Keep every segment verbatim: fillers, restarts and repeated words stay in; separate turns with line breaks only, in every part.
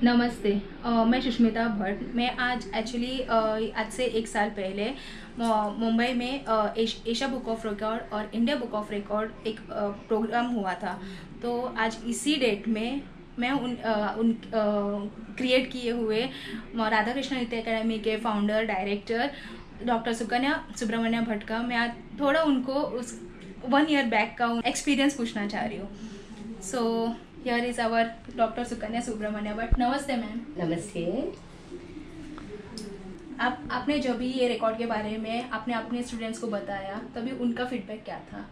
नमस्ते। अ, मैं सुष्मिता भट्ट। मैं आज एक्चुअली आज से एक साल पहले मु- मुंबई में अ, एश, एशिया बुक ऑफ रिकॉर्ड और इंडिया बुक ऑफ रिकॉर्ड एक अ, प्रोग्राम हुआ था। तो आज इसी डेट में मैं उन अ, उन क्रिएट किए हुए राधा कृष्ण नृत्य अकेडमी के founder director doctor Sukanya Subramanya Bhatt का मैं आज थोड़ा उनको उस वन ईयर बैक का एक्सपीरियंस पूछना चाह रही हूँ। So here is our doctor Sukanya Subramanya Bhatt. नमस्ते मैम।
नमस्ते।
आप आपने जब भी ये रिकॉर्ड के बारे में आपने अपने स्टूडेंट्स को बताया तभी उनका फीडबैक क्या था?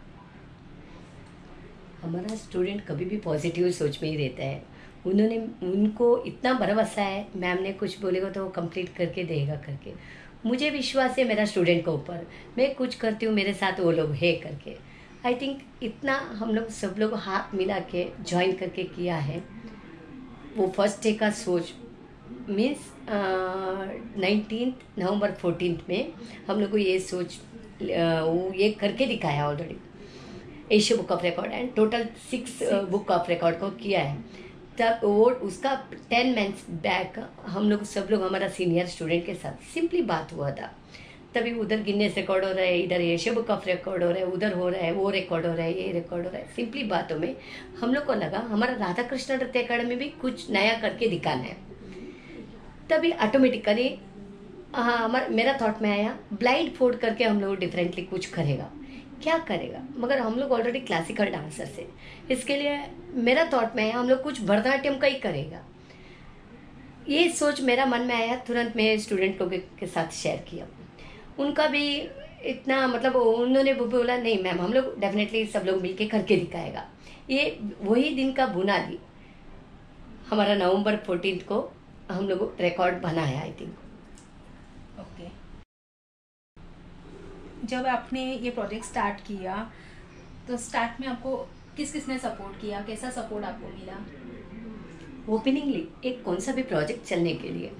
हमारा स्टूडेंट कभी भी पॉजिटिव सोच में ही रहता है। उन्होंने उनको इतना भरोसा है, मैम ने कुछ बोलेगा तो वो कंप्लीट करके देगा करके। मुझे विश्वास है मेरा स्टूडेंट के ऊपर, मैं कुछ करती हूँ मेरे साथ वो लोग है करके। आई थिंक इतना हम लोग सब लोग हाथ मिला के ज्वाइन करके किया है। वो फर्स्ट डे का सोच मीन्स नाइनटीन नवंबर फोर्टीन में हम लोग को ये सोच uh, वो ये करके दिखाया already. Asia book of record and total six book of record को किया है। तब वो उसका टेन मंथ्स बैक हम लोग सब लोग हमारा सीनियर स्टूडेंट के साथ सिंपली बात हुआ था। तभी उधर गिनेस रिकॉर्ड हो रहा है, इधर एशिया बुक ऑफ रिकॉर्ड हो रहा है, उधर हो रहा है, वो रिकॉर्ड हो रहा है, ये रिकॉर्ड हो रहा है। सिंपली बातों में हम लोग को लगा हमारा राधा कृष्ण नृत्य अकेडमी भी कुछ नया करके दिखाना है। तभी ऑटोमेटिकली हाँ हमारा मेरा थॉट में आया ब्लाइंड फोल्ड करके हम लोग डिफरेंटली कुछ करेगा। क्या करेगा? मगर हम लोग ऑलरेडी क्लासिकल डांसर से, इसके लिए मेरा थॉट में आया हम लोग कुछ भरतनाट्यम का ही करेगा। ये सोच मेरा मन में आया, तुरंत मैं स्टूडेंट लोगों के साथ शेयर किया। उनका भी इतना मतलब उन्होंने बोला नहीं मैम हम लोग डेफिनेटली सब लोग मिलके करके दिखाएगा। ये वही दिन का बुनियादी हमारा नवंबर फोर्टीन को हम लोग रिकॉर्ड बनाया आई थिंक।
ओके। जब आपने ये प्रोजेक्ट स्टार्ट किया तो स्टार्ट में आपको किस किसने सपोर्ट किया, कैसा सपोर्ट आपको मिला?
ओपनिंगली एक कौन सा भी प्रोजेक्ट चलने के लिए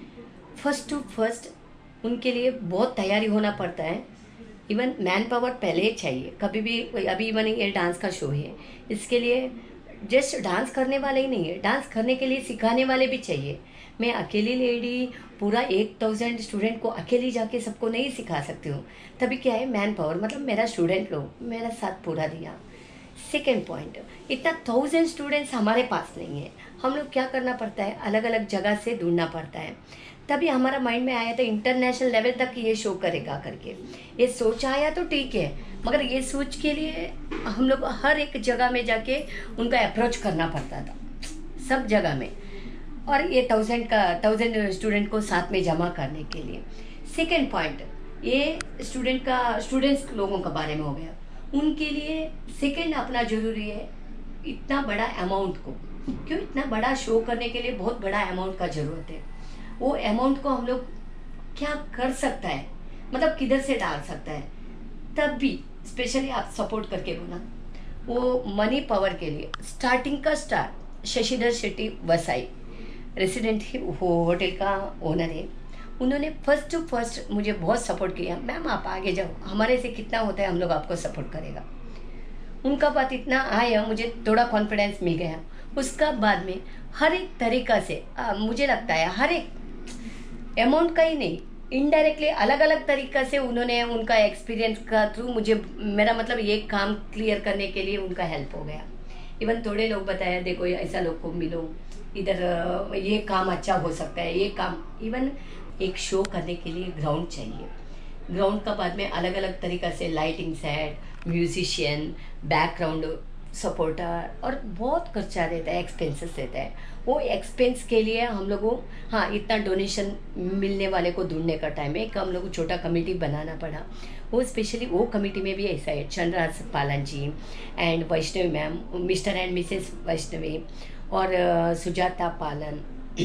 फर्स्ट टू फर्स्ट उनके लिए बहुत तैयारी होना पड़ता है। इवन मैन पावर पहले ही चाहिए कभी भी। अभी इवन ये डांस का शो है, इसके लिए जस्ट डांस करने वाले ही नहीं है, डांस करने के लिए सिखाने वाले भी चाहिए। मैं अकेली लेडी पूरा एक थाउजेंड स्टूडेंट को अकेली जाके सबको नहीं सिखा सकती हूँ। तभी क्या है मैन पावर मतलब मेरा स्टूडेंट लोग मेरा साथ पूरा दिया। सेकेंड पॉइंट, इतना थाउजेंड स्टूडेंट्स हमारे पास नहीं है, हम लोग क्या करना पड़ता है अलग अलग जगह से ढूंढना पड़ता है। तभी हमारा माइंड में आया था इंटरनेशनल लेवल तक ये शो करेगा करके। ये सोच आया तो ठीक है, मगर ये सोच के लिए हम लोग हर एक जगह में जाके उनका अप्रोच करना पड़ता था सब जगह में, और ये थाउजेंड का थाउजेंड स्टूडेंट को साथ में जमा करने के लिए। सेकेंड पॉइंट, ये स्टूडेंट का स्टूडेंट्स लोगों के बारे में हो गया, उनके लिए सेकेंड अपना जरूरी है। इतना बड़ा अमाउंट को क्यों, इतना बड़ा शो करने के लिए बहुत बड़ा अमाउंट का जरूरत है। वो अमाउंट को हम लोग क्या कर सकता है, मतलब किधर से डाल सकता है। तब भी स्पेशली आप सपोर्ट करके बोला वो मनी पावर के लिए स्टार्टिंग का स्टार्ट शशिधर शेट्टी वसाई रेसिडेंट ही होटल का ओनर है, उन्होंने फर्स्ट टू फर्स्ट मुझे बहुत सपोर्ट किया। मैम आप आगे जाओ, हमारे से कितना होता है हम लोग आपको सपोर्ट करेगा। उनका बात इतना आया मुझे थोड़ा कॉन्फिडेंस मिल गया। उसका बाद में हर एक तरीका से आ, मुझे लगता है हर एक अमाउंट का ही नहीं इनडायरेक्टली अलग अलग तरीका से उन्होंने उनका एक्सपीरियंस का थ्रू मुझे मेरा मतलब ये काम क्लियर करने के लिए उनका हेल्प हो गया। इवन थोड़े लोग बताया देखो ऐसा लोग को मिलो, इधर ये काम अच्छा हो सकता है, ये काम। इवन एक शो करने के लिए ग्राउंड चाहिए, ग्राउंड का बाद में अलग अलग तरीका से lighting set, musician, background supporter और बहुत खर्चा रहता है, एक्सपेंसेस रहता है। वो एक्सपेंस के लिए हम लोगों हाँ इतना डोनेशन मिलने वाले को ढूंढने का टाइम है, एक हम लोग को छोटा कमेटी बनाना पड़ा। वो स्पेशली वो कमेटी में भी ऐसा है Chandraraj Palan ji and Vaishnavi ma'am, mister and Mrs Vaishnavi और सुजाता पालन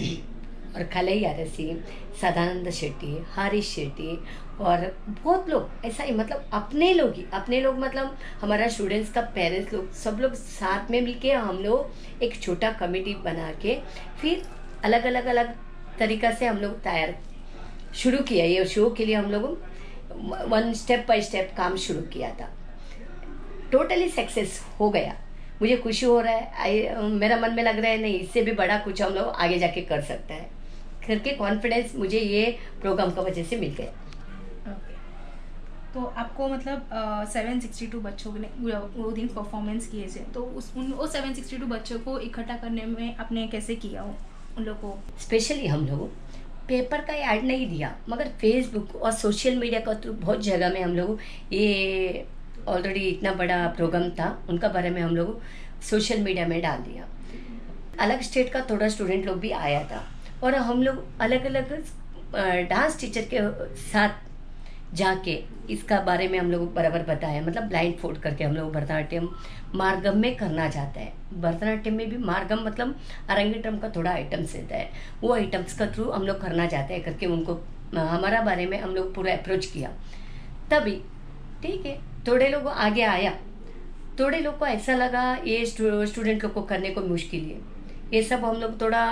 और खलई अरसी, सदानंद शेट्टी, हरीश शेट्टी और बहुत लोग ऐसा ही मतलब अपने लोग ही अपने लोग मतलब हमारा स्टूडेंट्स का पेरेंट्स लोग सब लोग साथ में मिलके हम लोग एक छोटा कमेटी बना के फिर अलग अलग अलग तरीका से हम लोग तैयार शुरू किया। ये शो के लिए हम लोग वन स्टेप बाय स्टेप काम शुरू किया था। टोटली सक्सेस हो गया। मुझे खुशी हो रहा है। आई मेरा मन में लग रहा है नहीं, इससे भी बड़ा कुछ हम लोग आगे जाके कर सकते हैं करके कॉन्फिडेंस मुझे ये प्रोग्राम का वजह से मिल गया।
ओके, तो आपको मतलब सेवन सिक्सटी टू बच्चों ने वो वो दिन परफॉर्मेंस किए थे, तो उस उन वो सेवन सिक्सटी टू बच्चों को इकट्ठा करने में आपने कैसे किया हो उन लोग को?
स्पेशली हम लोग पेपर का ऐड नहीं दिया, मगर फेसबुक और सोशल मीडिया का थ्रू बहुत जगह में हम लोग ये ऑलरेडी इतना बड़ा प्रोग्राम था उनका बारे में हम लोग सोशल मीडिया में डाल दिया। अलग स्टेट का थोड़ा स्टूडेंट लोग भी आया था और हम लोग अलग अलग डांस टीचर के साथ जाके इसका बारे में हम लोग बराबर बताया। मतलब ब्लाइंड फोल्ड करके हम लोग भरतनाट्यम मार्गम में करना चाहते हैं। भरतनाट्यम में भी मार्गम मतलब अरंगेट्रम का थोड़ा आइटम्स रहता है, वो आइटम्स का थ्रू हम लोग करना चाहते हैं करके उनको हमारा बारे में हम लोग पूरा अप्रोच किया। तभी ठीक है, थोड़े लोग आगे आया, थोड़े लोग को ऐसा लगा ये स्टूडेंट लोग को करने को मुश्किल है, ये सब हम लोग थोड़ा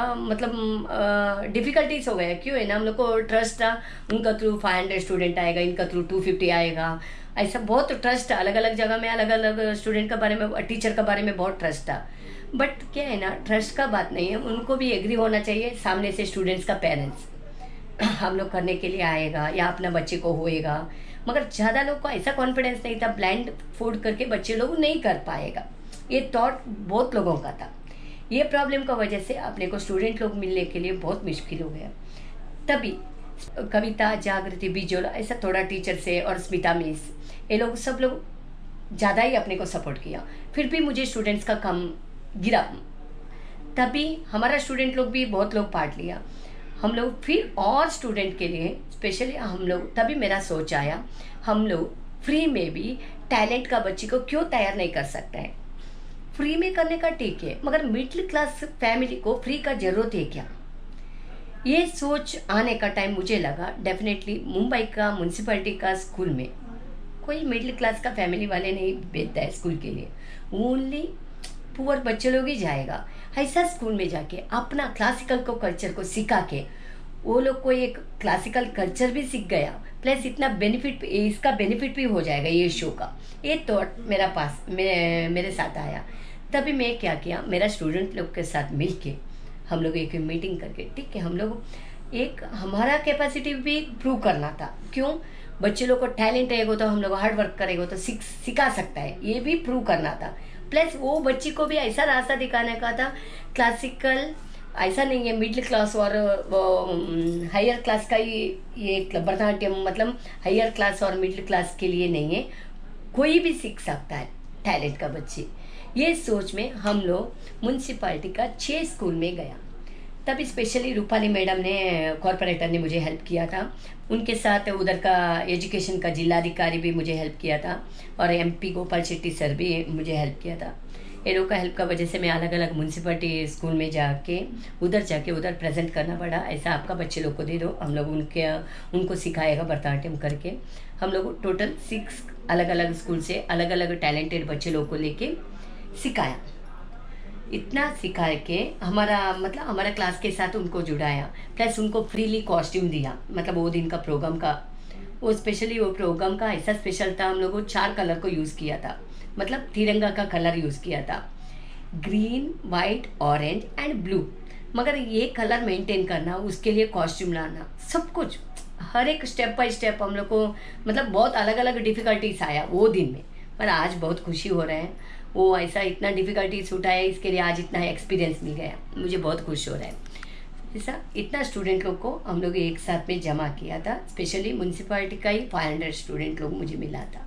मतलब डिफिकल्टीज हो गया। क्यों है ना, हम लोग को ट्रस्ट था उनका थ्रू फाइव हंड्रेड स्टूडेंट आएगा, इनका थ्रू टू फिफ्टी आएगा, ऐसा बहुत ट्रस्ट था। अलग अलग जगह में अलग अलग स्टूडेंट का बारे में, टीचर का बारे में बहुत ट्रस्ट था। बट क्या है ना, ट्रस्ट का बात नहीं है, उनको भी एग्री होना चाहिए सामने से स्टूडेंट्स का पेरेंट्स हम लोग करने के लिए आएगा या अपना बच्चे को होएगा। मगर ज़्यादा लोग को ऐसा कॉन्फिडेंस नहीं था, ब्लाइंड फूड करके बच्चे लोग नहीं कर पाएगा, ये थॉट बहुत लोगों का था। ये प्रॉब्लम का वजह से अपने को स्टूडेंट लोग मिलने के लिए बहुत मुश्किल हो गया। तभी कविता, जागृति, बिजोला ऐसा थोड़ा टीचर से और स्मिता मिस, ये लोग सब लोग ज़्यादा ही अपने को सपोर्ट किया। फिर भी मुझे स्टूडेंट्स का कम गिरा, तभी हमारा स्टूडेंट लोग भी बहुत लोग पार्ट लिया। हम लोग फिर और स्टूडेंट के लिए स्पेशली हम लोग, तभी मेरा सोच आया हम लोग फ्री में भी टैलेंट का बच्ची को क्यों तैयार नहीं कर सकता है। फ्री में करने का ठीक है, मगर मिडिल क्लास फैमिली को फ्री का जरूरत है क्या, ये सोच आने का टाइम मुझे लगा डेफिनेटली मुंबई का म्यूनसिपैलिटी का स्कूल में कोई मिडिल क्लास का फैमिली वाले नहीं भेजता है स्कूल के लिए, ओनली पुअर बच्चे लोग ही जाएगा। ऐसा स्कूल में जाके अपना क्लासिकल को कल्चर को सिखा के वो लोग को एक क्लासिकल कल्चर भी सीख गया, प्लस इतना बेनिफिट, इसका बेनिफिट भी हो जाएगा ये शो का। ये थॉट मेरा पास मे, मेरे साथ आया। तभी मैं क्या किया, मेरा स्टूडेंट लोग के साथ मिलके हम लोग एक मीटिंग करके, ठीक है, हम लोग एक हमारा कैपेसिटी भी प्रूव करना था। क्यों, बच्चे लोग को टैलेंट रहेगा तो हम लोग हार्ड वर्क करेगा तो सीख सिखा सकता है, ये भी प्रूव करना था। प्लस वो बच्ची को भी ऐसा रास्ता दिखाने का था, क्लासिकल ऐसा नहीं है मिडिल क्लास और हायर क्लास का ही ये भरतनाट्यम मतलब हायर क्लास और मिडिल क्लास के लिए नहीं है, कोई भी सीख सकता है टैलेंट का बच्चे। ये सोच में हम लोग म्यूनसिपालिटी का छः स्कूल में गया। तब स्पेशली रूपाली मैडम ने, कॉर्पोरेटर ने मुझे हेल्प किया था, उनके साथ उधर का एजुकेशन का जिलाधिकारी भी मुझे हेल्प किया था और एमपी गोपाल शेट्टी सर भी मुझे हेल्प किया था। ये लोग का हेल्प का वजह से मैं अलग अलग म्यूनसिपालिटी स्कूल में जाके उधर जाके उधर प्रेजेंट करना पड़ा। ऐसा आपका बच्चे लोग को दे दो, हम लोग उनके उनको सिखाएगा भरतनाट्यम करके। हम लोग टोटल सिक्स अलग अलग स्कूल से अलग अलग टैलेंटेड बच्चे लोग को लेके सिखाया। इतना सिखा के हमारा मतलब हमारा क्लास के साथ उनको जुड़ाया, प्लस उनको फ्रीली कॉस्ट्यूम दिया। मतलब वो दिन का प्रोग्राम का वो स्पेशली वो प्रोग्राम का ऐसा स्पेशल था, हम लोगों चार कलर को यूज़ किया था, मतलब तिरंगा का कलर यूज़ किया था, green, white, orange and blue. मगर ये कलर मेंटेन करना, उसके लिए कॉस्ट्यूम लाना, सब कुछ हर एक स्टेप बाय स्टेप हम लोग को मतलब बहुत अलग अलग डिफ़िकल्टीज आया वो दिन में। पर आज बहुत खुशी हो रहा है, वो ऐसा इतना डिफ़िकल्टीज उठाया, इसके लिए आज इतना एक्सपीरियंस मिल गया, मुझे बहुत खुश हो रहा है। ऐसा इतना स्टूडेंट लोग को हम लोग एक साथ में जमा किया था, स्पेशली म्यूनसिपालिटी का ही फाइव हंड्रेड स्टूडेंट लोग मुझे मिला था।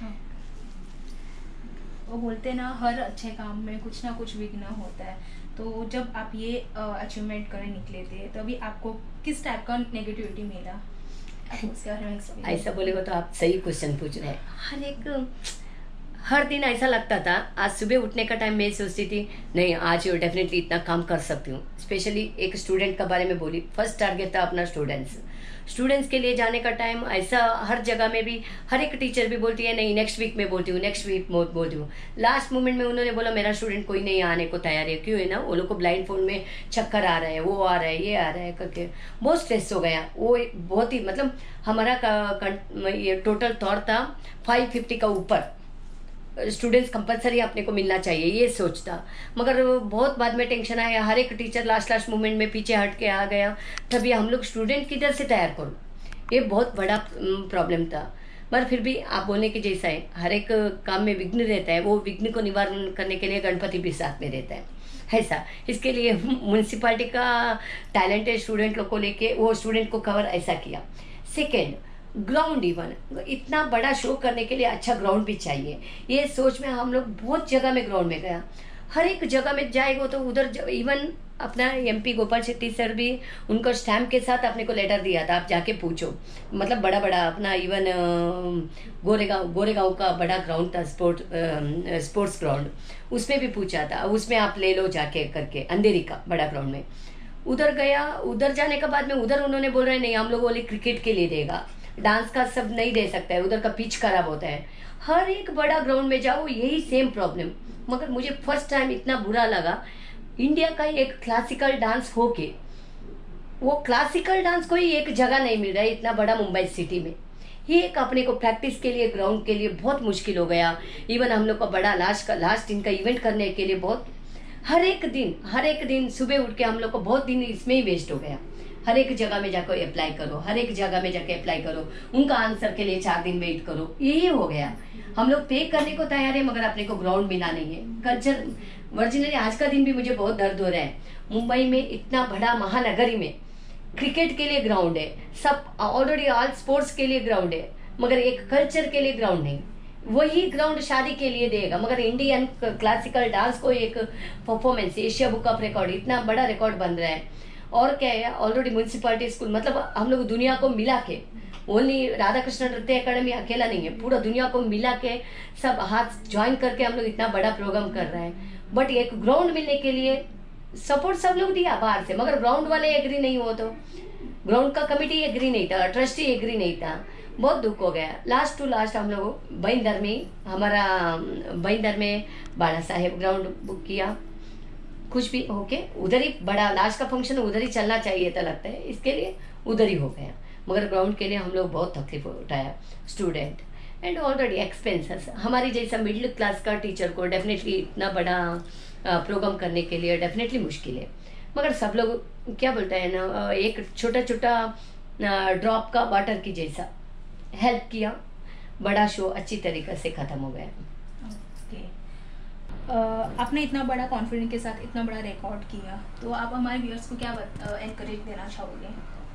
वो बोलते ना हर अच्छे काम में कुछ ना कुछ विघ्न होता है, तो जब आप ये अचीवमेंट करने निकले थे तभी आपको किस टाइप का नेगेटिविटी मिला?
ऐसा बोलेगा तो आप सही क्वेश्चन पूछ रहे हैं। हर एक हर दिन ऐसा लगता था, आज सुबह उठने का टाइम मैं सोचती थी नहीं आज डेफिनेटली इतना काम कर सकती हूँ। स्पेशली एक स्टूडेंट का बारे में बोली, फर्स्ट टारगेट था अपना स्टूडेंट्स स्टूडेंट्स के लिए जाने का टाइम। ऐसा हर जगह में भी हर एक टीचर भी बोलती है नहीं नेक्स्ट वीक में बोलती हूँ, नेक्स्ट वीक में बोलती हूँ। लास्ट मोमेंट में उन्होंने बोला मेरा स्टूडेंट कोई नहीं आने को तैयार है। क्यों है ना, वो लोग को ब्लाइंड फोन में चक्कर आ रहा है, वो आ रहा है, ये आ रहा है करके बहुत स्ट्रेस हो गया। वो बहुत ही मतलब हमारा का, का, ये टोटल थॉट था फाइव फिफ्टी का ऊपर स्टूडेंट्स कंपलसरी अपने को मिलना चाहिए, ये सोचता। मगर बहुत बाद में टेंशन आया, हर एक टीचर लास्ट लास्ट मोमेंट में पीछे हट के आ गया, तभी हम लोग स्टूडेंट किधर से तैयार करो, ये बहुत बड़ा प्रॉब्लम था। पर फिर भी आप बोलने के जैसा है, हर एक काम में विघ्न रहता है, वो विघ्न को निवारण करने के लिए गणपति भी साथ में रहता है, ऐसा। इसके लिए म्यूनसिपालिटी का टैलेंटेड स्टूडेंट लोग को लेके वो स्टूडेंट को कवर ऐसा किया। सेकेंड, ग्राउंड, इवन इतना बड़ा शो करने के लिए अच्छा ग्राउंड भी चाहिए, ये सोच में हम लोग बहुत जगह में ग्राउंड में गया, हर एक जगह में जाएगा तो उधर इवन अपना एमपी गोपाल शेट्टी सर भी उनको स्टैम्प के साथ अपने को लेटर दिया था, आप जाके पूछो। मतलब बड़ा बड़ा अपना इवन गोरेगांव गोरेगांव का बड़ा ग्राउंड था, स्पोर्ट स्पोर्ट्स ग्राउंड, उसमें भी पूछा था, उसमें आप ले लो जाके करके, अंधेरी का बड़ा ग्राउंड में। उधर गया, उधर जाने के बाद में उधर उन्होंने बोल रहे नहीं, हम लोग बोले क्रिकेट के लिए देगा, डांस का सब नहीं दे सकता है, उधर का पिच खराब होता है। हर एक बड़ा ग्राउंड में जाओ यही सेम प्रॉब्लम। मगर मुझे फर्स्ट टाइम इतना बुरा लगा, इंडिया का एक क्लासिकल डांस हो के वो क्लासिकल डांस कोई एक जगह नहीं मिल रहा है इतना बड़ा मुंबई सिटी में। ये एक अपने को प्रैक्टिस के लिए ग्राउंड के लिए बहुत मुश्किल हो गया। इवन हम लोग का बड़ा लास्ट का लास्ट दिन का इवेंट करने के लिए बहुत, हर एक दिन हर एक दिन सुबह उठ के हम लोग को बहुत दिन इसमें ही वेस्ट हो गया। हर एक जगह में जाकर अप्लाई करो, हर एक जगह में जाके अप्लाई करो, उनका आंसर के लिए चार दिन वेट करो, यही हो गया। हम लोग पे करने को तैयार है मगर अपने को ग्राउंड मिला नहीं है। कल्चर वर्जिनली आज का दिन भी मुझे बहुत दर्द हो रहा है। मुंबई में इतना बड़ा महानगरी में क्रिकेट के लिए ग्राउंड है, सब ऑलरेडी ऑल स्पोर्ट्स के लिए ग्राउंड है, मगर एक कल्चर के लिए ग्राउंड नहीं। वही ग्राउंड शादी के लिए देगा, मगर इंडियन क्लासिकल डांस को एक performance, Asia book of record, इतना बड़ा रिकॉर्ड बन रहा है। और क्या है, ऑलरेडी म्यूनसिपालिटी स्कूल, मतलब हम लोग दुनिया को मिला के, ओनली राधा कृष्ण नृत्य अकेडमी अकेला नहीं है, पूरा दुनिया को मिला के सब हाथ ज्वाइन करके हम लोग इतना बड़ा प्रोग्राम कर रहे हैं। बट एक ग्राउंड मिलने के लिए सपोर्ट सब लोग दिया बाहर से, मगर ग्राउंड वाले एग्री नहीं हो, तो ग्राउंड का कमेटी एग्री नहीं था, ट्रस्टी एग्री नहीं था, बहुत दुख हो गया। लास्ट टू लास्ट हम लोग भाईंदर में, हमारा भाईंदर में बाला साहेब ग्राउंड बुक किया, कुछ भी होके उधर ही बड़ा लास्ट का फंक्शन उधर ही चलना चाहिए था लगता है, इसके लिए उधर ही हो गया। मगर ग्राउंड के लिए हम लोग बहुत तकलीफ उठाया, स्टूडेंट एंड ऑलरेडी एक्सपेंसेस। हमारी जैसा मिडिल क्लास का टीचर को डेफिनेटली इतना बड़ा प्रोग्राम करने के लिए डेफिनेटली मुश्किल है। मगर सब लोग क्या बोलते हैं ना, एक छोटा छोटा ड्रॉप का वाटर की जैसा हेल्प किया, बड़ा शो अच्छी तरीके से ख़त्म हो गया।
Uh, आपने इतना बड़ा कॉन्फिडेंस के साथ इतना बड़ा रिकॉर्ड किया, तो आप हमारे व्यूअर्स को क्या एनकरेज देना चाहोगे?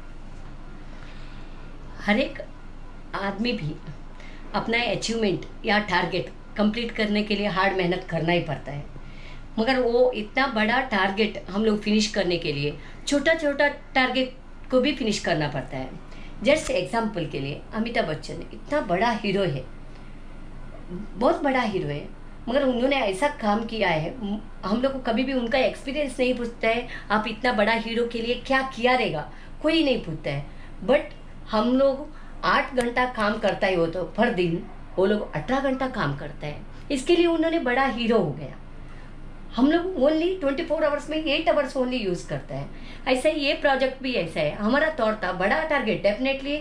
हर एक आदमी भी अपना अचीवमेंट या टारगेट कंप्लीट करने के लिए हार्ड मेहनत करना ही पड़ता है, मगर वो इतना बड़ा टारगेट हम लोग फिनिश करने के लिए छोटा छोटा टारगेट को भी फिनिश करना पड़ता है। जस्ट एग्जाम्पल के लिए अमिताभ बच्चन इतना बड़ा हीरो है, बहुत बड़ा हीरो है, मगर उन्होंने ऐसा काम किया है, हम लोग को कभी भी उनका एक्सपीरियंस नहीं पूछता है, आप इतना बड़ा हीरो के लिए क्या किया रहेगा, कोई नहीं पूछता है। बट हम लोग आठ घंटा काम करता है वो तो पर दिन, वो लोग अठारह घंटा काम करता है, इसके लिए उन्होंने बड़ा हीरो हो गया। हम लोग ओनली ट्वेंटी फोर आवर्स में एट आवर्स ओनली यूज करता है। ऐसा ही ये प्रोजेक्ट भी ऐसा है, हमारा तौर था बड़ा टारगेट, डेफिनेटली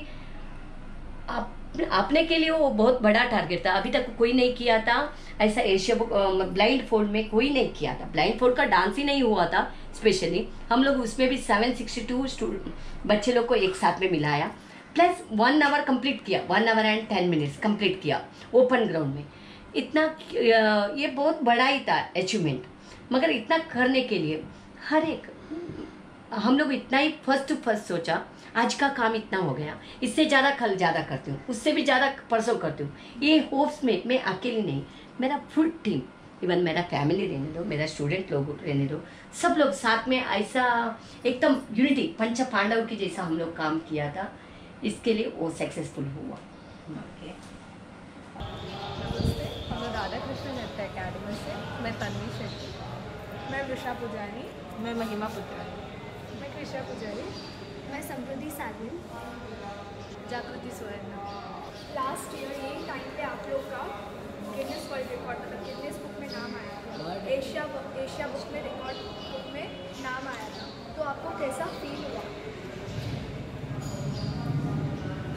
आप अपने के लिए वो बहुत बड़ा टारगेट था, अभी तक कोई नहीं किया था ऐसा। एशिया बुक ब्लाइंड फोल्ड में कोई नहीं किया था, ब्लाइंड फोल्ड का डांस ही नहीं हुआ था स्पेशली। हम लोग उसमें भी सेवन सिक्सटी टू बच्चे लोग को एक साथ में मिलाया, प्लस वन आवर कंप्लीट किया, one hour and ten minutes complete किया ओपन ग्राउंड में। इतना ये बहुत बड़ा ही था अचीवमेंट, मगर इतना करने के लिए हर एक हम लोग इतना ही फर्स्ट टू फर्स्ट सोचा, आज का काम इतना हो गया, इससे ज़्यादा कल ज़्यादा करती हूँ, उससे भी ज़्यादा परसों करती हूँ। ये होप्स में मैं अकेली नहीं, मेरा फुल टीम, इवन मेरा फैमिली रहने दो, मेरा स्टूडेंट लोग रहने दो, सब लोग साथ में ऐसा एकदम यूनिटी पंच पांडव की जैसा हम लोग काम किया था, इसके लिए वो सक्सेसफुल हुआ।
ओके,
नमस्ते, हम राधा कृष्ण नृत्य अकेडमी से। मैं तन्वी शेट्टी।
मैं वृषा पुजारी।
मैं महिमा पुजारी।
मैं कृष्णा पुजारी।
मैं समृद्धि साधन।
जागृति सुवर्ण।
लास्ट ईयर यही टाइम पे आप लोग का गिनीज वर्ल्ड रिकॉर्ड मतलब गिनीज बुक में नाम आया था, एशिया एशिया बुक में रिकॉर्ड बुक में नाम आया था, तो आपको कैसा फील हुआ?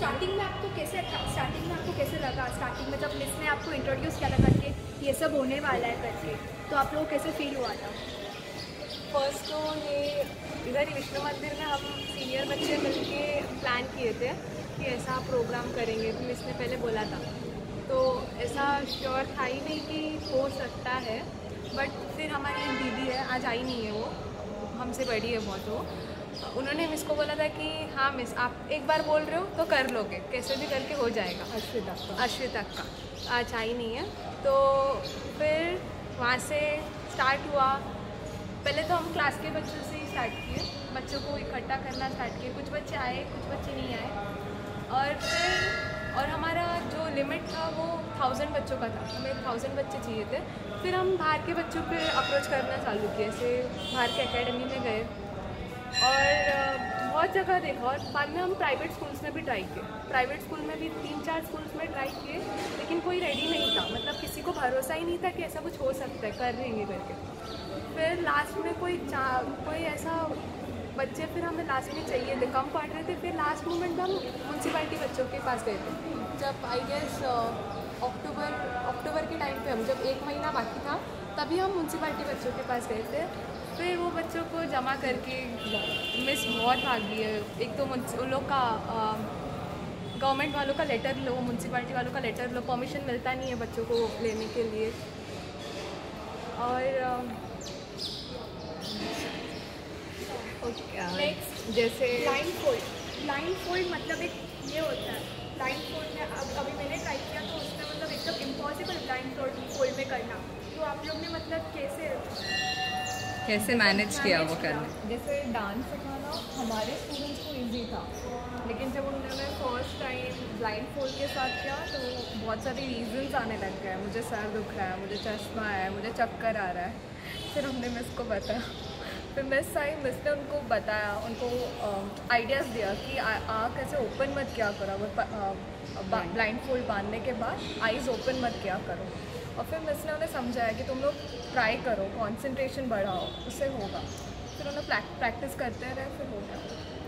स्टार्टिंग में आपको कैसे स्टार्टिंग में आपको कैसे लगा, स्टार्टिंग में जब मिस ने आपको इंट्रोड्यूस किया था करके ये सब होने वाला है करके, तो आप लोगों को कैसे फील हुआ था?
फर्स्ट तो ये इधर ही विष्णु मंदिर में हम सीनियर बच्चे मिलके प्लान किए थे कि ऐसा प्रोग्राम करेंगे, तो मिस ने पहले बोला था, तो ऐसा श्योर था ही नहीं कि हो सकता है। बट फिर हमारी एक दीदी है, आज आई नहीं है, वो हमसे बड़ी है बहुत, वो उन्होंने मिस को बोला था कि हाँ मिस आप एक बार बोल रहे हो तो कर लोगे, कैसे भी करके हो जाएगा।
अश्विता का
अश्विता का आज आई नहीं है, तो फिर वहाँ से स्टार्ट हुआ। पहले तो हम क्लास के बच्चों से ही स्टार्ट किए, बच्चों को इकट्ठा करना स्टार्ट किए, कुछ बच्चे आए कुछ बच्चे नहीं आए, और फिर और हमारा जो लिमिट था वो थाउजेंड बच्चों का था, हमें थाउजेंड बच्चे चाहिए थे। फिर हम बाहर के बच्चों पे अप्रोच करना चालू किए, ऐसे बाहर के एकेडमी में गए और बहुत जगह देखा, और बाद में हम प्राइवेट स्कूल्स में भी ट्राई किए। प्राइवेट स्कूल में भी तीन चार स्कूल्स में ट्राई किए, लेकिन कोई रेडी नहीं था, मतलब किसी को भरोसा ही नहीं था कि ऐसा कुछ हो सकता है, कर देंगे करके। फिर लास्ट में कोई कोई ऐसा बच्चे फिर हमें लास्ट में चाहिए थे, कम पढ़ रहे थे। फिर लास्ट मोमेंट में हम म्यूनसिपैलिटी बच्चों के पास गए थे, जब आई गेस अक्टूबर अक्टूबर के टाइम पे, हम जब एक महीना बाकी था तभी हम म्यूनसिपैलिटी बच्चों के पास गए थे। फिर वो बच्चों को जमा करके मिस बहुत भागी है। एक तो उन लोग का गवर्नमेंट वालों का लेटर लो, म्यूनसिपैलिटी वालों का लेटर लो, परमिशन मिलता नहीं है बच्चों को लेने के लिए। और
नेक्स्ट
जैसे
ब्लाइंड फोल्ड। ब्लाइंड फोल्ड मतलब एक ये होता है, ब्लाइंड फोल्ड में अब अभी मैंने ट्राई किया तो उसमें मतलब एकदम इम्पॉसिबल ब्लाइंड फोल्ड में करना, तो आप लोग ने मतलब कैसे
कैसे मैनेज किया वो
किया?
करना?
जैसे डांस सिखाना हमारे स्टूडेंट्स को इजी था, लेकिन जब उन्होंने फर्स्ट टाइम ब्लाइंड फोल्ड के साथ किया तो बहुत सारे रीजंस आने लग गए, मुझे सर दुख रहा है, मुझे चश्मा है, मुझे चक्कर आ रहा है। फिर हमने मिस को बताया, फिर मिस आई, मिस ने उनको बताया, उनको आइडियाज़ दिया कि आँख ऐसे ओपन मत किया करो, अगर ब्लाइंड फोल्ड बांधने के बाद आईज़ ओपन मत किया करो। और फिर मिस ने उन्हें समझाया कि तुम लोग ट्राई करो, कंसंट्रेशन बढ़ाओ, उससे होगा। फिर उन्हें प्रैक्टिस करते रहे, फिर हो गया।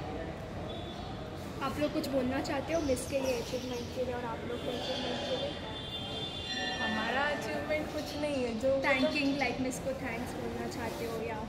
आप लोग कुछ बोलना चाहते हो मिस के लिए, अचीवमेंट के लिए, और आप लोग के अचीवमेंट के लिए?
हमारा अचीवमेंट कुछ नहीं है, जो
थैंकिंग लाइक मिस को थैंक्स बोलना चाहते हो, या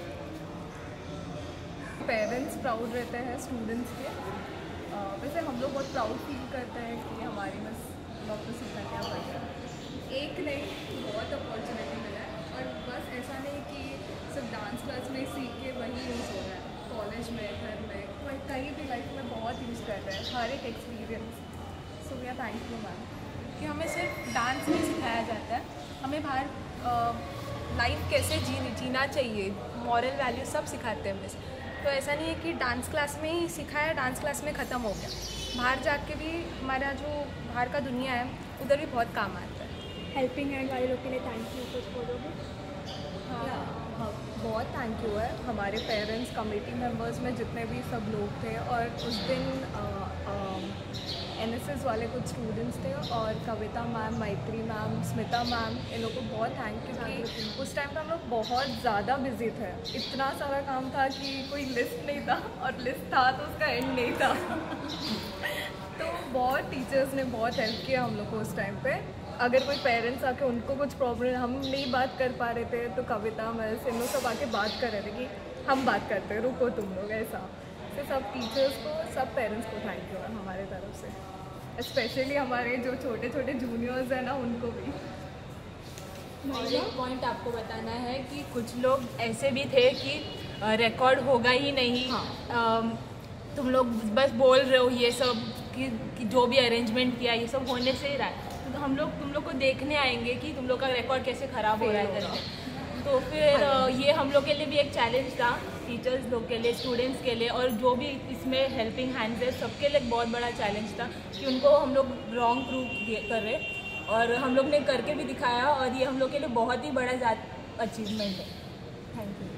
पेरेंट्स प्राउड रहते हैं स्टूडेंट्स के। uh, वैसे हम लोग बहुत प्राउड फील करते हैं कि हमारी मिस डॉक्टर सिखाने आ पाई है। एक नहीं, बहुत अपॉर्चुनिटी मिला है, और बस ऐसा नहीं कि सिर्फ डांस क्लास में सीख के वही यूज़ हो रहा है, कॉलेज में, घर में, कोई कहीं भी लाइफ में बहुत यूज़ कर रहे हैं, हर एक experience. So we are thank you ma'am
कि हमें सिर्फ डांस नहीं सिखाया जाता है, हमें बाहर लाइफ कैसे जी जीना चाहिए, मॉरल वैल्यू सब सिखाते हैं मिस। तो ऐसा नहीं है कि डांस क्लास में ही सिखाया, डांस क्लास में ख़त्म हो गया, बाहर जाके भी हमारा जो बाहर का दुनिया है उधर भी बहुत काम आता है।
हेल्पिंग हैंड वाले लोग के लिए थैंक यू कुछ बोलोगे?
हाँ हाँ, बहुत थैंक यू है हमारे पेरेंट्स, कमेटी मेंबर्स में जितने भी सब लोग थे, और उस दिन एनएसएस वाले कुछ स्टूडेंट्स थे, और Kavita ma'am, Maitri ma'am, Smita ma'am, इन लोगों को बहुत थैंक यू कि उस टाइम पे हम लोग बहुत ज़्यादा बिजी थे, इतना सारा काम था कि कोई लिस्ट नहीं था, और लिस्ट था तो उसका एंड नहीं था। तो बहुत टीचर्स ने बहुत हेल्प किया हम लोग को उस टाइम पे। अगर कोई पेरेंट्स आके उनको कुछ प्रॉब्लम, हम नहीं बात कर पा रहे थे, तो कविता मैम इन लोग सब आके बात कर रहे थे कि हम बात करते हैं, रुको तुम लोग, ऐसा। तो सब टीचर्स को, सब पेरेंट्स को थैंक यू है हमारे तरफ से, स्पेशली हमारे जो छोटे छोटे जूनियर्स हैं ना, उनको भी।
और एक पॉइंट आपको बताना है कि कुछ लोग ऐसे भी थे कि रिकॉर्ड होगा ही नहीं, हाँ। तुम लोग बस बोल रहे हो ये सब कि, कि जो भी अरेंजमेंट किया ये सब होने से ही रहा है, तो हम लोग तुम लोग को देखने आएंगे कि तुम लोग का रिकॉर्ड कैसे ख़राब हो रहा है करके। तो फिर ये हम लोग के लिए भी एक चैलेंज था, टीचर्स लोग के लिए, स्टूडेंट्स के लिए, और जो भी इसमें हेल्पिंग हैंड्स है सबके लिए एक बहुत बड़ा चैलेंज था कि उनको हम लोग रॉन्ग प्रूव कर रहे, और हम लोग ने करके भी दिखाया, और ये हम लोग के लिए बहुत ही बड़ा अचीवमेंट है। Thank you.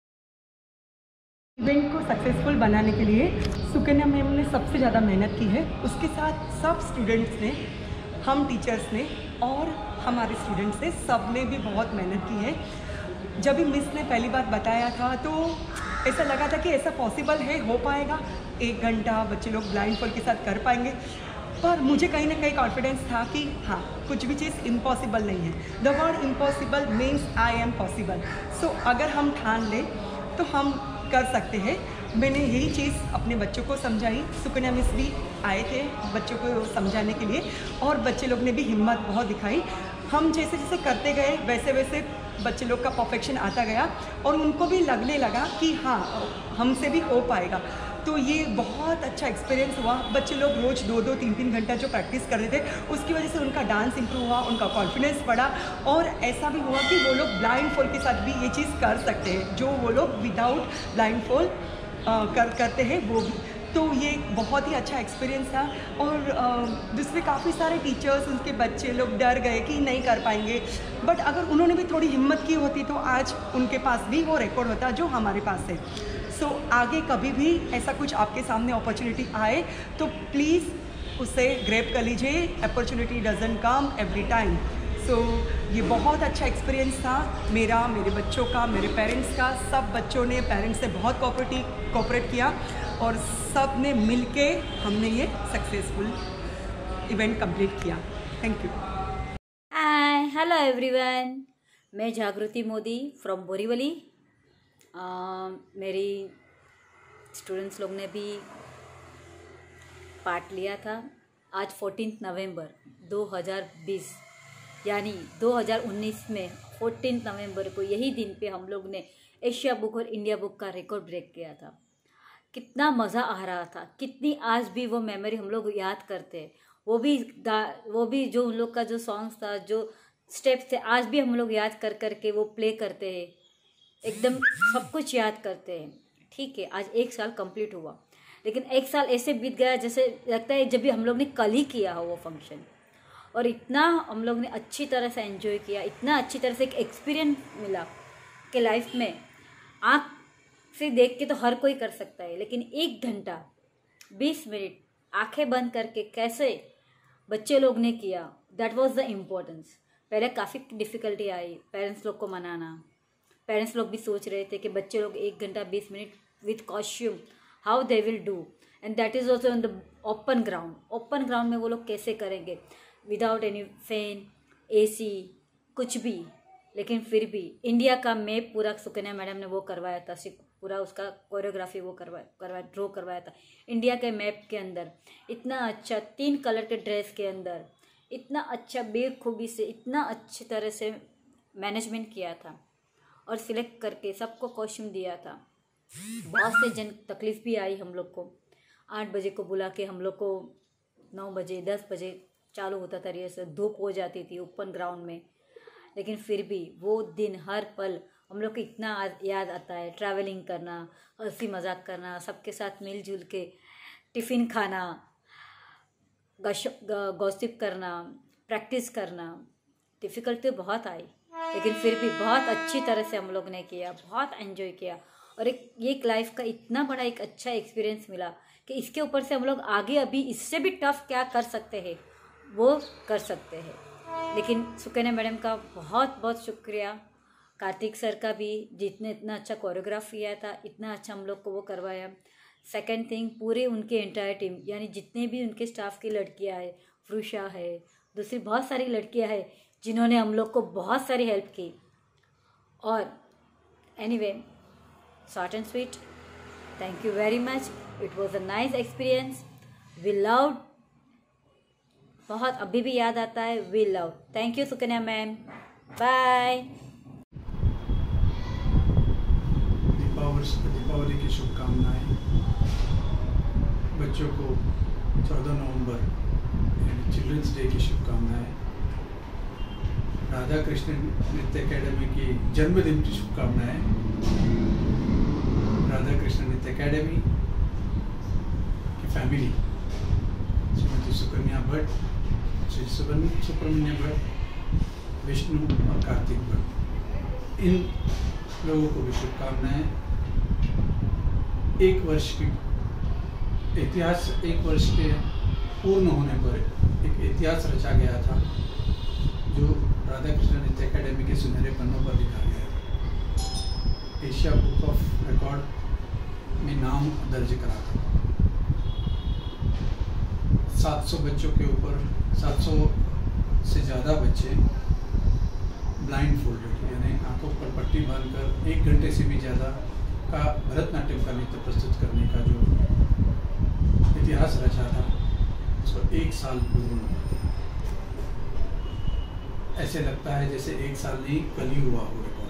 इवेंट को सक्सेसफुल बनाने के लिए सुकन्या मैम ने सबसे ज़्यादा मेहनत की है, उसके साथ सब स्टूडेंट्स ने, हम टीचर्स ने और हमारे स्टूडेंट्स ने, सब ने भी बहुत मेहनत की है। जब भी मिस ने पहली बार बताया था तो ऐसा लगा था कि ऐसा पॉसिबल है, हो पाएगा, एक घंटा बच्चे लोग ब्लाइंड फोल्ड के साथ कर पाएंगे। पर मुझे कहीं ना कहीं कॉन्फिडेंस था कि हाँ, कुछ भी चीज़ इम्पॉसिबल नहीं है। The word impossible means I am possible. So अगर हम ठान लें तो हम कर सकते हैं। मैंने यही चीज़ अपने बच्चों को समझाई। सुकन्या मिस भी आए थे बच्चों को समझाने के लिए और बच्चे लोग ने भी हिम्मत बहुत दिखाई। हम जैसे जैसे करते गए वैसे वैसे बच्चे लोग का परफेक्शन आता गया और उनको भी लगने लगा कि हाँ, हमसे भी हो पाएगा। तो ये बहुत अच्छा एक्सपीरियंस हुआ। बच्चे लोग रोज़ दो दो तीन तीन घंटा जो प्रैक्टिस कर रहे थे उसकी वजह से उनका डांस इम्प्रूव हुआ, उनका कॉन्फिडेंस बढ़ा और ऐसा भी हुआ कि वो लोग ब्लाइंड फोल्ड के साथ भी ये चीज़ कर सकते हैं जो वो लोग विदाउट ब्लाइंड फोल्ड कर करते हैं वो भी। तो ये बहुत ही अच्छा एक्सपीरियंस था। और दूसरे काफ़ी सारे टीचर्स, उनके बच्चे लोग डर गए कि नहीं कर पाएंगे, बट अगर उन्होंने भी थोड़ी हिम्मत की होती तो आज उनके पास भी वो रिकॉर्ड होता जो हमारे पास है। सो so, आगे कभी भी ऐसा कुछ आपके सामने अपॉर्चुनिटी आए तो प्लीज़ उसे ग्रैब कर लीजिए। Opportunity doesn't come every time. So ये बहुत अच्छा एक्सपीरियंस था मेरा, मेरे बच्चों का, मेरे पेरेंट्स का। सब बच्चों ने पेरेंट्स से बहुत कोऑपरेटिव कोऑपरेट किया और सब ने मिल के हमने ये सक्सेसफुल इवेंट कंप्लीट किया। Thank you.
Hi, hello everyone, मैं जागृति मोदी फ्रॉम बोरीवली। Uh, मेरी स्टूडेंट्स लोग ने भी पार्ट लिया था। आज चौदह नवंबर दो हज़ार बीस यानी दो हज़ार उन्नीस में चौदह नवंबर को यही दिन पे हम लोग ने एशिया बुक और इंडिया बुक का रिकॉर्ड ब्रेक किया था। कितना मज़ा आ रहा था, कितनी आज भी वो मेमोरी हम लोग याद करते हैं। वो भी वो भी जो उन लोग का जो सॉन्ग्स था, जो स्टेप्स थे, आज भी हम लोग याद कर कर के वो प्ले करते हैं, एकदम सब कुछ याद करते हैं। ठीक है, आज एक साल कंप्लीट हुआ, लेकिन एक साल ऐसे बीत गया जैसे लगता है जब भी हम लोग ने कल ही किया हो वो फंक्शन। और इतना हम लोग ने अच्छी तरह से एंजॉय किया, इतना अच्छी तरह से एक एक्सपीरियंस मिला कि लाइफ में आँख से देख के तो हर कोई कर सकता है, लेकिन एक घंटा बीस मिनट आंखें बंद करके कैसे बच्चे लोग ने किया, दैट वाज द इम्पोर्टेंस। पहले काफ़ी डिफ़िकल्टी आई, पेरेंट्स लोग को मनाना। पेरेंट्स लोग भी सोच रहे थे कि बच्चे लोग एक घंटा बीस minute with costume how they will do, and that is also on the open ground. Open ground में वो लोग कैसे करेंगे विदाउट एनी फैन, एसी, कुछ भी। लेकिन फिर भी इंडिया का मैप पूरा सुकन्या मैडम ने वो करवाया था, पूरा उसका कोरियोग्राफी वो करवा करवा ड्रॉ करवाया था इंडिया के मैप के अंदर। इतना अच्छा तीन कलर के ड्रेस के अंदर इतना अच्छा बेखूबी से इतना अच्छी तरह से मैनेजमेंट किया था और सिलेक्ट करके सबको कॉस्ट्यूम दिया था। बहुत से जन तकलीफ़ भी आई हम लोग को। आठ बजे को बुला के हम लोग को नौ बजे दस बजे चालू होता था रिहर्सल, धूप हो जाती थी ओपन ग्राउंड में। लेकिन फिर भी वो दिन हर पल हम लोग को इतना याद आता है। ट्रैवलिंग करना, हंसी मजाक करना, सबके साथ मिलजुल के टिफ़िन खाना, गॉसिप करना, प्रैक्टिस करना। डिफ़िकल्टी बहुत आई, लेकिन फिर भी बहुत अच्छी तरह से हम लोग ने किया, बहुत एंजॉय किया। और एक ये एक लाइफ का इतना बड़ा एक अच्छा एक्सपीरियंस मिला कि इसके ऊपर से हम लोग आगे अभी इससे भी टफ क्या कर सकते हैं वो कर सकते हैं। लेकिन सुकन्या मैडम का बहुत बहुत शुक्रिया, कार्तिक सर का भी, जितने इतना अच्छा कोरियोग्राफ किया था, इतना अच्छा हम लोग को वो करवाया। सेकंड थिंग, पूरे उनके एंटायर टीम यानी जितने भी उनके स्टाफ की लड़कियां है, फ्रूशा है, दूसरी बहुत सारी लड़कियां हैं जिन्होंने हम लोग को बहुत सारी हेल्प की। और anyway, short and sweet, thank you very much. It was a nice experience. We loved, बहुत अभी भी याद आता है। We love. Thank you Sukanya ma'am, bye.
Deepawali की शुभकामनाएं। बच्चों को चौदह नवंबर चिल्ड्रंस डे की शुभकामनाएं। राधा कृष्ण नृत्य एकेडमी की जन्मदिन की शुभकामनाएं। राधा कृष्ण नृत्य एकेडमी की फैमिली, श्रीमती सुकन्या भट्ट, श्री सुब्रमण्य भट्ट, विष्णु और कार्तिक भट्ट, इन लोगों को भी शुभकामनाएं। एक वर्ष की इतिहास, एक वर्ष के पूर्ण होने पर एक इतिहास रचा गया था जो राधा कृष्ण नृत्य एकेडमी के सुनहरे पन्नों पर लिखा गया था। एशिया बुक ऑफ रिकॉर्ड में नाम दर्ज करा था। सात सौ बच्चों के ऊपर सात सौ से ज़्यादा बच्चे ब्लाइंड फोल्डेड यानी आंखों पर पट्टी बांधकर एक घंटे से भी ज़्यादा का भरतनाट्यम का नृत्य प्रस्तुत करने का जो इतिहास रचा था उसको एक साल पूर्ण हुआ। ऐसे लगता है जैसे एक साल नहीं कल ही हुआ हो रिकॉर्ड।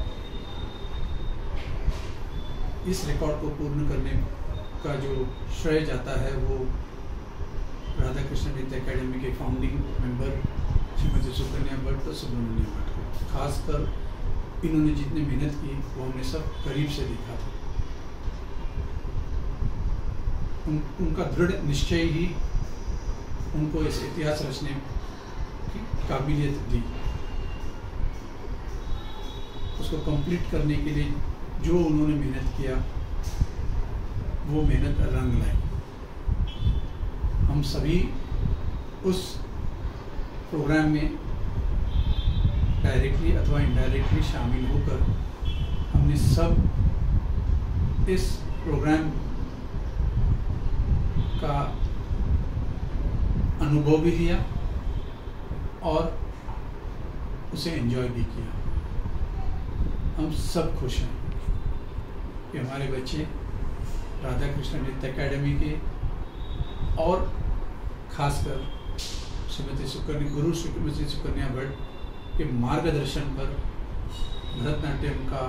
इस रिकॉर्ड को पूर्ण करने का जो श्रेय जाता है वो राधा कृष्ण नृत्य एकेडमी के फाउंडिंग मेंबर श्रीमती सुकन्या भट्ट और सुब्रमण्यम भट्ट को। खासकर इन्होंने जितनी मेहनत की वो हमने सब करीब से देखा था। उन, उनका दृढ़ निश्चय ही उनको इस इतिहास रचने की काबिलियत दी। उसको कंप्लीट करने के लिए जो उन्होंने मेहनत किया वो मेहनत रंग लाई। हम सभी उस प्रोग्राम में डायरेक्टली अथवा इनडायरेक्टली शामिल होकर हमने सब इस प्रोग्राम का अनुभव भी लिया और उसे एंजॉय भी किया। हम सब खुश हैं कि हमारे बच्चे राधा कृष्ण नृत्य एकेडमी के और खासकर श्रीमती सुकन्या गुरु श्रीमती सुकन्या भट्ट के मार्गदर्शन पर भरतनाट्यम का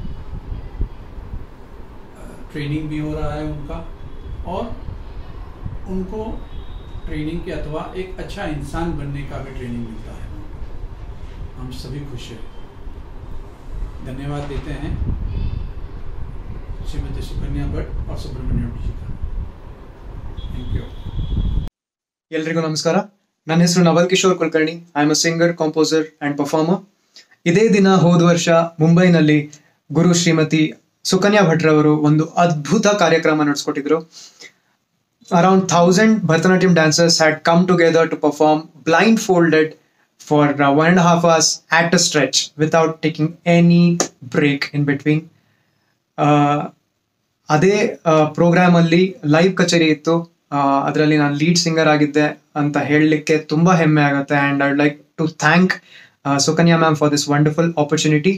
ट्रेनिंग भी हो रहा है उनका, और उनको ट्रेनिंग के अथवा एक अच्छा इंसान बनने का भी ट्रेनिंग मिलता है। हम सभी खुश हैं। धन्यवाद देते हैं श्रीमती सुकन्या भट्ट और सुब्रमण्यम जी का। Thank you.
ಎಲ್ರಿಗೂ ನಮಸ್ಕಾರ. ನನ್ನ ಹೆಸರು Naval Kishore Kulkarni. I am a singer, composer and performer. ಇದೇ ದಿನ ಹೋದ ವರ್ಷ ಮುಂಬೈನಲ್ಲಿ ಗುರು ಶ್ರೀಮತಿ ಸುಕನ್ಯಾ ಭಟ್ರವರು ಒಂದು ಅದ್ಭುತ ಕಾರ್ಯಕ್ರಮ ನಡೆಸ್ಕೊಟ್ಟಿದ್ರು. Around thousand Bharatanatyam dancers had come together to perform blindfolded for one and half hours at a stretch without taking any break in between. ಅದೇ ಪ್ರೋಗ್ರಾಮಲ್ಲಿ ಲೈವ್ ಕಚೇರಿ ಇತ್ತು. ಅದರಲ್ಲಿ ನಾನು ಲೀಡ್ ಸಿಂಗರ್ ಆಗಿದ್ದೆ ಅಂತ ಹೇಳಲಿಕ್ಕೆ ತುಂಬ ಹೆಮ್ಮೆ ಆಗುತ್ತೆ. And I would like to thank Sukanya ma'am for this wonderful opportunity.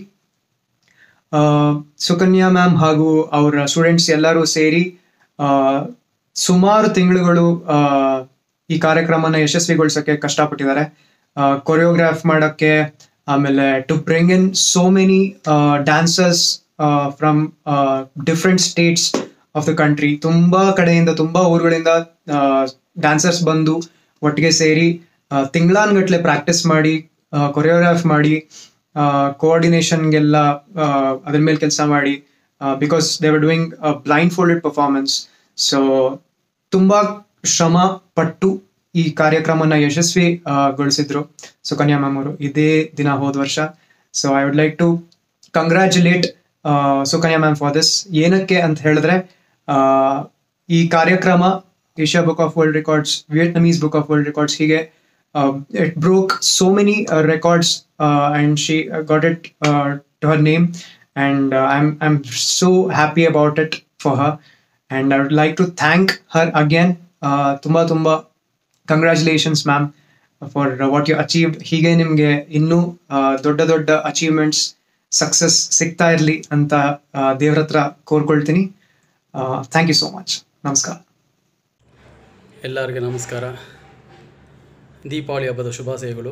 Sukanya ma'am ಹಾಗೂ ಅವರ ಸ್ಟೂಡೆಂಟ್ಸ್ ಎಲ್ಲರೂ ಸೇರಿ ಸುಮಾರು ತಿಂಗಳುಗಳು ಈ ಕಾರ್ಯಕ್ರಮನ ಯಶಸ್ವಿಗೊಳಿಸೋಕ್ಕೆ ಕಷ್ಟಪಟ್ಟಿದ್ದಾರೆ. ಕೊರಿಯೋಗ್ರಾಫ್ ಮಾಡೋಕ್ಕೆ, ಆಮೇಲೆ to bring in so many dancers from different states of the country. ತುಂಬ ಕಡೆಯಿಂದ ತುಂಬ ಊರುಗಳಿಂದ ಡ್ಯಾನ್ಸರ್ಸ್ ಬಂದು ಒಟ್ಟಿಗೆ ಸೇರಿ ತಿಂಗಳಾನ್ಗಟ್ಲೆ ಪ್ರಾಕ್ಟೀಸ್ ಮಾಡಿ, ಕೊರಿಯೋಗ್ರಾಫ್ ಮಾಡಿ, ಕೋಆರ್ಡಿನೇಷನ್ಗೆಲ್ಲ ಅದ್ರ ಮೇಲೆ ಕೆಲಸ ಮಾಡಿ, because they were doing blindfolded performance. So ತುಂಬ ಶ್ರಮ ಪಟ್ಟು ಈ ಕಾರ್ಯಕ್ರಮನ ಯಶಸ್ವಿಗೊಳಿಸಿದ್ರು ಸುಕನ್ಯಾ ಮ್ಯಾಮ್ ಅವರು ಇದೇ ದಿನ ಹೋದ ವರ್ಷ. So I would like to congratulate Sukanya ma'am for this. ಏನಕ್ಕೆ ಅಂತ ಹೇಳಿದ್ರೆ, ಈ ಕಾರ್ಯಕ್ರಮ Asia book of world records, Vietnamese book of world records, ಹೀಗೆ it broke so many records and she got it to her name. And I am I am so happy about it for her. And I would like to thank her again. ತುಂಬ ತುಂಬ congratulations ma'am for what you achieved. ಹೀಗೆ ನಿಮಗೆ ಇನ್ನೂ ದೊಡ್ಡ ದೊಡ್ಡ achievements, success ಸಿಗ್ತಾ ಇರಲಿ ಅಂತ ದೇವ್ರ ಹತ್ರ ಕೋರ್ಕೊಳ್ತೀನಿ. Thank you so much. ನಮಸ್ಕಾರ.
ಎಲ್ಲರಿಗೂ ನಮಸ್ಕಾರ. ದೀಪಾವಳಿ ಹಬ್ಬದ ಶುಭಾಶಯಗಳು.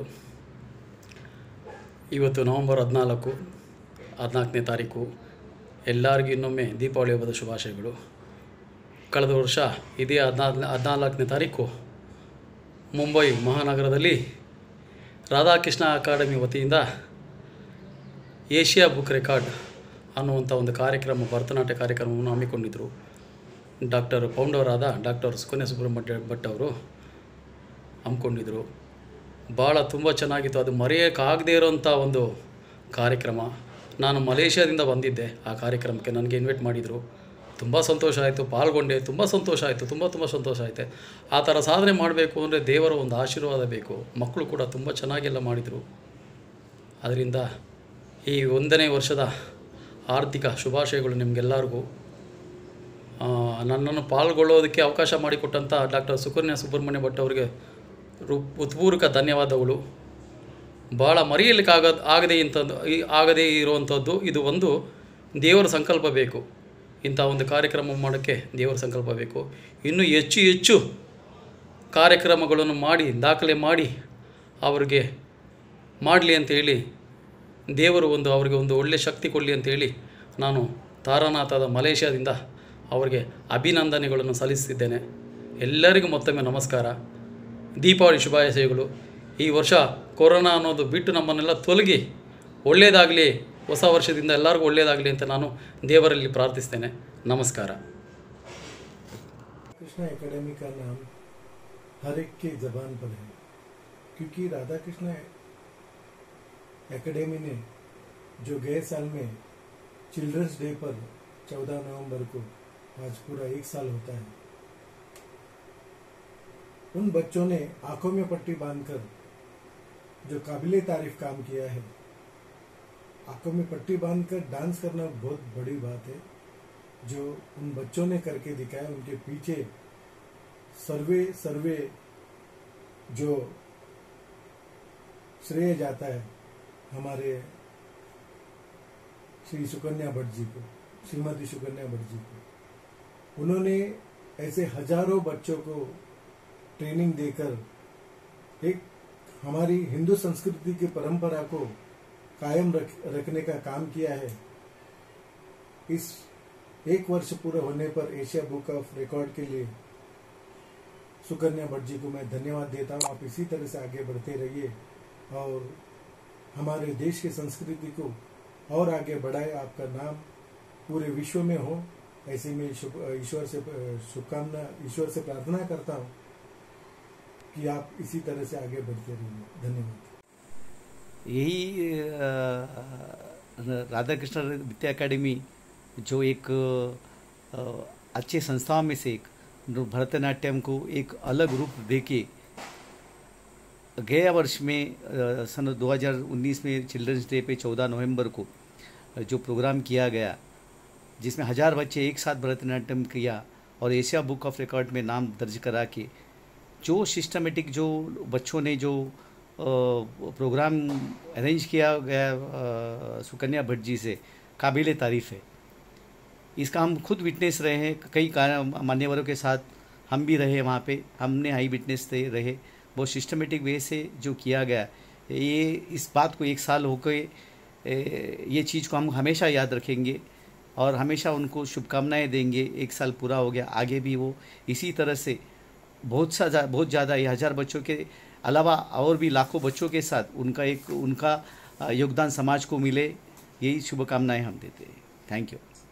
ಇವತ್ತು ನವಂಬರ್ ಹದಿನಾಲ್ಕು ಹದಿನಾಲ್ಕನೇ ತಾರೀಕು. ಎಲ್ಲರಿಗೂ ಇನ್ನೊಮ್ಮೆ ದೀಪಾವಳಿ ಹಬ್ಬದ ಶುಭಾಶಯಗಳು. ಕಳೆದ ವರ್ಷ ಇದೇ ಹದಿನಾಲ್ಕು ಹದಿನಾಲ್ಕನೇ ತಾರೀಕು ಮುಂಬೈ ಮಹಾನಗರದಲ್ಲಿ ರಾಧಾಕೃಷ್ಣ ಅಕಾಡೆಮಿ ವತಿಯಿಂದ ಏಷ್ಯಾ ಬುಕ್ ರೆಕಾರ್ಡ್ ಅನ್ನುವಂಥ ಒಂದು ಕಾರ್ಯಕ್ರಮ, ಭರತನಾಟ್ಯ ಕಾರ್ಯಕ್ರಮವನ್ನು ಹಮ್ಮಿಕೊಂಡಿದ್ದರು. ಡಾಕ್ಟರ್ ಫೌಂಡರ್ ಆದ ಡಾಕ್ಟರ್ ಸುಕನ್ಯಾ ಸುಬ್ರಹ್ಮಣ್ಯ ಭಟ್ ಅವರು ಹಮ್ಮಿಕೊಂಡಿದ್ದರು. ಭಾಳ ತುಂಬ ಚೆನ್ನಾಗಿತ್ತು. ಅದು ಮರೆಯೋಕ್ಕಾಗದೇ ಇರೋಂಥ ಒಂದು ಕಾರ್ಯಕ್ರಮ. ನಾನು ಮಲೇಷ್ಯಾದಿಂದ ಬಂದಿದ್ದೆ ಆ ಕಾರ್ಯಕ್ರಮಕ್ಕೆ. ನನಗೆ ಇನ್ವೈಟ್ ಮಾಡಿದರು. ತುಂಬ ಸಂತೋಷ ಆಯಿತು, ಪಾಲ್ಗೊಂಡೆ. ತುಂಬ ಸಂತೋಷ ಆಯಿತು, ತುಂಬ ತುಂಬ ಸಂತೋಷ ಆಯಿತು. ಆ ಥರ ಸಾಧನೆ ಮಾಡಬೇಕು ಅಂದರೆ ದೇವರ ಒಂದು ಆಶೀರ್ವಾದ ಬೇಕು. ಮಕ್ಕಳು ಕೂಡ ತುಂಬ ಚೆನ್ನಾಗೆಲ್ಲ ಮಾಡಿದರು. ಅದರಿಂದ ಈ ಒಂದನೇ ವರ್ಷದ ಆರ್ಥಿಕ ಶುಭಾಶಯಗಳು ನಿಮಗೆಲ್ಲರಿಗೂ. ಆ, ನನ್ನನ್ನು ಪಾಲ್ಗೊಳ್ಳೋದಕ್ಕೆ ಅವಕಾಶ ಮಾಡಿಕೊಟ್ಟಂಥ ಡಾಕ್ಟರ್ ಸುಕನ್ಯಾ ಸುಬ್ರಹ್ಮಣ್ಯ ಭಟ್ ಅವರಿಗೆ ರು ಹೃತ್ಪೂರ್ವಕ ಧನ್ಯವಾದಗಳು. ಭಾಳ ಮರೆಯಲಿಕ್ಕಾಗ ಆಗದೇ ಇಂಥದ್ದು ಈ ಆಗದೇ ಇರುವಂಥದ್ದು ಇದು ಒಂದು ದೇವರ ಸಂಕಲ್ಪ ಬೇಕು. ಇಂಥ ಒಂದು ಕಾರ್ಯಕ್ರಮ ಮಾಡೋಕ್ಕೆ ದೇವರ ಸಂಕಲ್ಪ ಬೇಕು. ಇನ್ನೂ ಹೆಚ್ಚು ಹೆಚ್ಚು ಕಾರ್ಯಕ್ರಮಗಳನ್ನು ಮಾಡಿ ದಾಖಲೆ ಮಾಡಿ ಅವರಿಗೆ ಮಾಡಲಿ ಅಂತೇಳಿ ದೇವರು ಒಂದು ಅವರಿಗೆ ಒಂದು ಒಳ್ಳೆಯ ಶಕ್ತಿ ಕೊಡಲಿ ಅಂತೇಳಿ ನಾನು ತಾರಾನಾಥದ ಮಲೇಷ್ಯಾದಿಂದ ಅವರಿಗೆ ಅಭಿನಂದನೆಗಳನ್ನು ಸಲ್ಲಿಸುತ್ತಿದ್ದೇನೆ. ಎಲ್ಲರಿಗೂ ಮತ್ತೊಮ್ಮೆ ನಮಸ್ಕಾರ. ದೀಪಾವಳಿ ಶುಭಾಶಯಗಳು. ಈ ವರ್ಷ ಕೊರೋನಾ ಅನ್ನೋದು ಬಿಟ್ಟು ನಮ್ಮನ್ನೆಲ್ಲ ತೊಲಗಿ ಒಳ್ಳೆಯದಾಗಲಿ, ಹೊಸ ವರ್ಷದಿಂದ ಎಲ್ಲರಿಗೂ ಒಳ್ಳೆಯದಾಗಲಿ ಅಂತ ನಾನು ದೇವರಲ್ಲಿ ಪ್ರಾರ್ಥಿಸ್ತೇನೆ. ನಮಸ್ಕಾರ.
कृष्णा एकेडमी का नाम हर एक की जबान पर है, क्योंकि राधा कृष्णा एकेडमी ने जो गए साल में चिल्ड्रंस डे पर चौदह नवंबर को आज पूरा एक साल होता है, उन बच्चों ने आंखों में पट्टी बांधकर जो काबिले तारीफ काम किया है. आंखों में पट्टी बांधकर डांस करना बहुत बड़ी बात है जो उन बच्चों ने करके दिखाया. उनके पीछे सर्वे सर्वे जो श्रेय जाता है हमारे श्री सुकन्या भट्ट जी को, श्रीमती सुकन्या भट्ट जी को. उन्होंने ऐसे हजारों बच्चों को ट्रेनिंग देकर एक हमारी हिंदू संस्कृति की परंपरा को कायम रख, रखने का काम किया है. इस एक वर्ष पूरा होने पर एशिया बुक ऑफ रिकॉर्ड के लिए सुकन्या भट्ट जी को मैं धन्यवाद देता हूँ. आप इसी तरह से आगे बढ़ते रहिए और हमारे देश की संस्कृति को और आगे बढ़ाए. आपका नाम पूरे विश्व में हो, ऐसे में ईश्वर से शुभकामना ईश्वर से प्रार्थना करता हूँ कि आप इसी तरह से आगे बढ़ते रहिए. धन्यवाद.
यही राधा कृष्ण विद्या अकेडमी जो एक अच्छे संस्थाओं में से एक भरतनाट्यम को एक अलग रूप देके गया वर्ष में सन दो हज़ार उन्नीस में चिल्ड्रंस डे पे चौदह नवंबर को जो प्रोग्राम किया गया, जिसमें हज़ार बच्चे एक साथ भरतनाट्यम किया और एशिया बुक ऑफ रिकॉर्ड में नाम दर्ज करा के जो सिस्टमेटिक जो बच्चों ने जो प्रोग्राम अरेंज किया गया सुकन्या भट्ट जी से काबिले तारीफ़ है. इसका हम खुद विटनेस रहे हैं, कई मान्यवरों के साथ हम भी रहे वहाँ पे, हमने आई विटनेस रहे. बहुत सिस्टमेटिक वे से जो किया गया, ये इस बात को एक साल होकर ये चीज़ को हम हमेशा याद रखेंगे और हमेशा उनको शुभकामनाएं देंगे. एक साल पूरा हो गया, आगे भी वो इसी तरह से बहुत सा बहुत ज़्यादा ये हज़ार बच्चों के अलावा और भी लाखों बच्चों के साथ उनका एक उनका योगदान समाज को मिले, यही शुभकामनाएं हम देते हैं. Thank you.